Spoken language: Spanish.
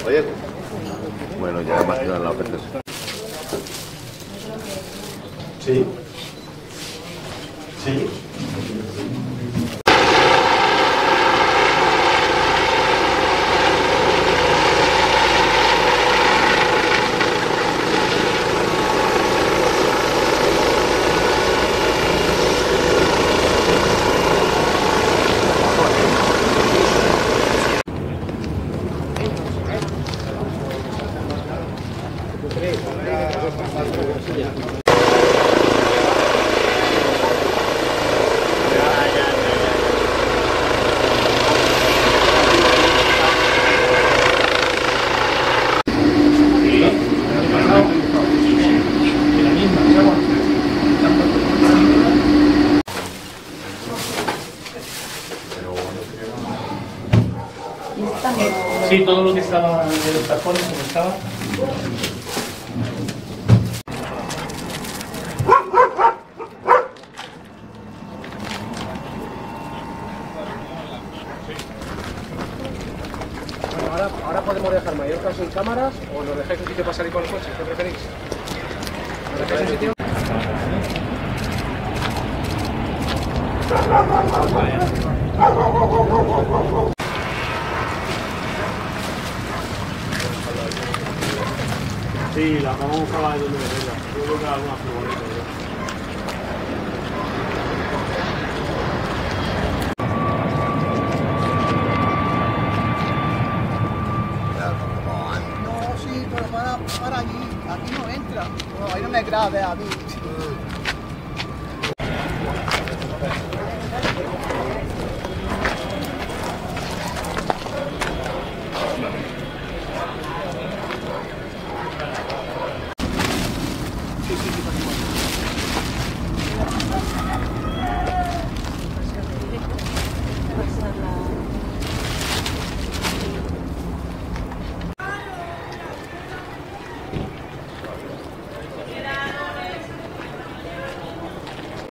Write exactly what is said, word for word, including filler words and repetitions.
Oye, bueno, ya hemos quedado en la oferta. Sí. Sí. Sí, todo lo que estaba de los tapones, como estaba. Bueno, ahora, ahora podemos dejar Mallorca sin cámaras o nos dejáis un sitio para salir con el coche, ¿qué preferís? ¿Nos dejáis un sitio? Sí, la vamos a buscar de donde venga. Yo creo que alguna furgoneta. No, sí, pero para, para allí. Aquí no entra. No, ahí no me grabe a mí.